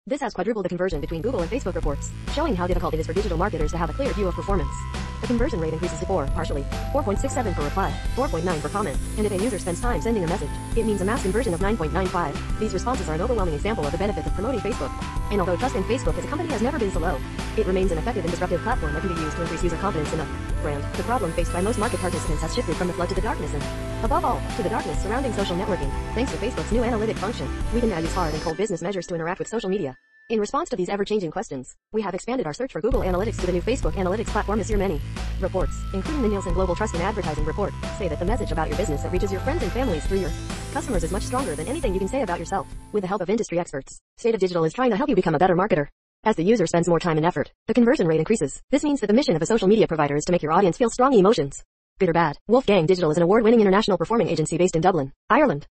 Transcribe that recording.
This has quadrupled the conversion between Google and Facebook reports, showing how difficult it is for digital marketers to have a clear view of performance. The conversion rate increases to 4.67 per reply, 4.9 per comment, and if a user spends time sending a message, it means a mass conversion of 9.95. These responses are an overwhelming example of the benefits of promoting Facebook. And although trust in Facebook as a company has never been so low, it remains an effective and disruptive platform that can be used to increase user confidence in a brand. The problem faced by most market participants has shifted from the flood to the darkness and, above all, to the darkness surrounding social networking. Thanks to Facebook's new analytic function, we can now use hard and cold business measures to interact with social media. In response to these ever-changing questions, we have expanded our search for Google Analytics to the new Facebook Analytics platform this year. Many reports, including the Nielsen Global Trust in Advertising report, say that the message about your business that reaches your friends and families through your customers is much stronger than anything you can say about yourself. With the help of industry experts, State of Digital is trying to help you become a better marketer. As the user spends more time and effort, the conversion rate increases. This means that the mission of a social media provider is to make your audience feel strong emotions. Good or bad, Wolfgang Digital is an award-winning international performing agency based in Dublin, Ireland.